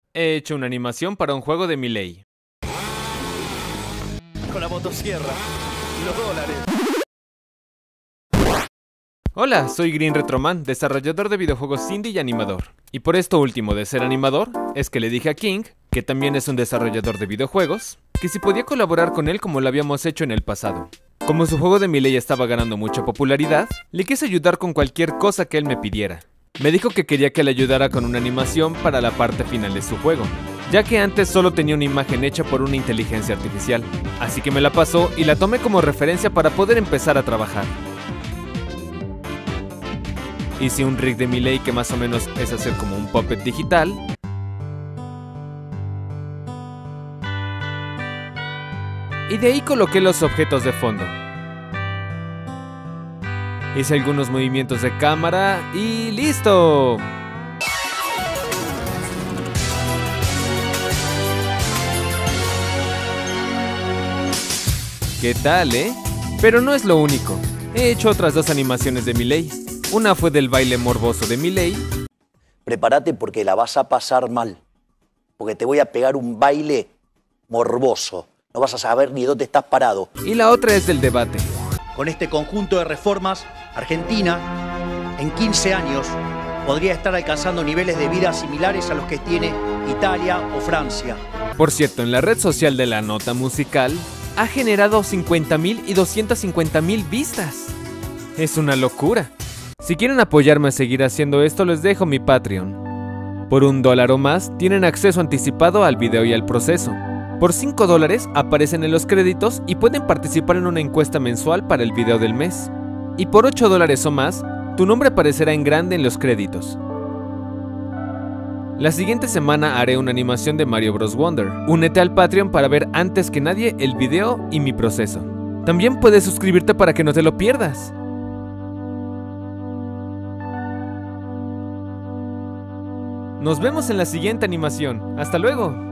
He hecho una animación para un juego de Milei. Con la motosierra. Los dólares. Hola, soy Green Retroman, desarrollador de videojuegos indie y animador. Y por esto último de ser animador, es que le dije a King, que también es un desarrollador de videojuegos, que si podía colaborar con él como lo habíamos hecho en el pasado. Como su juego de Milei estaba ganando mucha popularidad, le quise ayudar con cualquier cosa que él me pidiera. Me dijo que quería que le ayudara con una animación para la parte final de su juego, ya que antes solo tenía una imagen hecha por una inteligencia artificial. Así que me la pasó y la tomé como referencia para poder empezar a trabajar. Hice un rig de Milei que más o menos es hacer como un puppet digital. Y de ahí coloqué los objetos de fondo. Hice algunos movimientos de cámara y ¡listo! ¿Qué tal, Pero no es lo único. He hecho otras dos animaciones de Milei. Una fue del baile morboso de Milei. Prepárate porque la vas a pasar mal. Porque te voy a pegar un baile morboso. No vas a saber ni dónde estás parado. Y la otra es del debate. Con este conjunto de reformas, Argentina, en 15 años, podría estar alcanzando niveles de vida similares a los que tiene Italia o Francia. Por cierto, en la red social de La Nota Musical, ha generado 50,000 y 250,000 vistas. Es una locura. Si quieren apoyarme a seguir haciendo esto, les dejo mi Patreon. Por $1 o más, tienen acceso anticipado al video y al proceso. Por $5 aparecen en los créditos y pueden participar en una encuesta mensual para el video del mes. Y por $8 o más, tu nombre aparecerá en grande en los créditos. La siguiente semana haré una animación de Mario Bros. Wonder. Únete al Patreon para ver antes que nadie el video y mi proceso. También puedes suscribirte para que no te lo pierdas. Nos vemos en la siguiente animación. ¡Hasta luego!